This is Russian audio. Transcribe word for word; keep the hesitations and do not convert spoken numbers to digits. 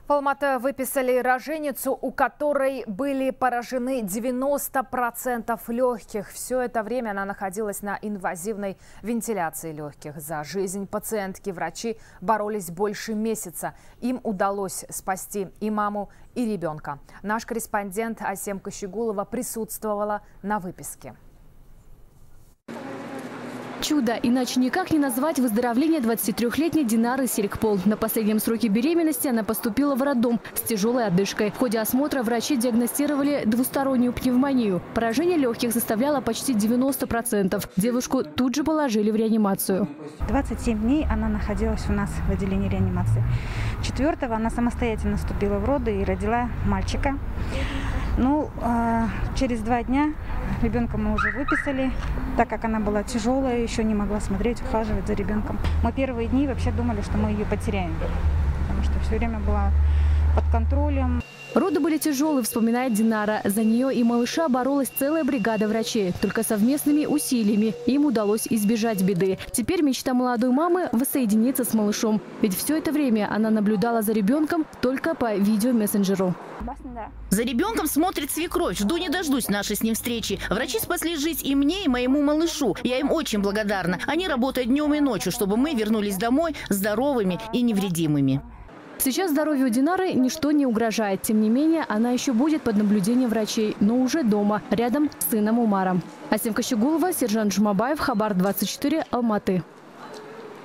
В Алматы выписали роженицу, у которой были поражены девяносто процентов легких. Все это время она находилась на инвазивной вентиляции легких. За жизнь пациентки врачи боролись больше месяца. Им удалось спасти и маму, и ребенка. Наш корреспондент Асем Кощегулова присутствовала на выписке. Чудо, иначе никак не назвать выздоровление двадцатитрёхлетней Динары Селикпол. На последнем сроке беременности она поступила в роддом с тяжелой одышкой. В ходе осмотра врачи диагностировали двустороннюю пневмонию. Поражение легких составляло почти девяносто процентов. Девушку тут же положили в реанимацию. двадцать семь дней она находилась у нас в отделении реанимации. четвёртого она самостоятельно вступила в роды и родила мальчика. Ну, э, через два дня ребенка мы уже выписали, так как она была тяжелая, еще не могла смотреть, ухаживать за ребенком. Мы первые дни вообще думали, что мы ее потеряем, потому что все время была под контролем. Роды были тяжелые, вспоминает Динара. За нее и малыша боролась целая бригада врачей. Только совместными усилиями им удалось избежать беды. Теперь мечта молодой мамы – воссоединиться с малышом. Ведь все это время она наблюдала за ребенком только по видеомессенджеру. За ребенком смотрит свекровь. Жду не дождусь нашей с ним встречи. Врачи спасли жизнь и мне, и моему малышу. Я им очень благодарна. Они работают днем и ночью, чтобы мы вернулись домой здоровыми и невредимыми. Сейчас здоровью Динары ничто не угрожает. Тем не менее, она еще будет под наблюдением врачей, но уже дома, рядом с сыном Умаром. Асем Кощегулова, Сержант Жумабаев, Хабар двадцать четыре, Алматы.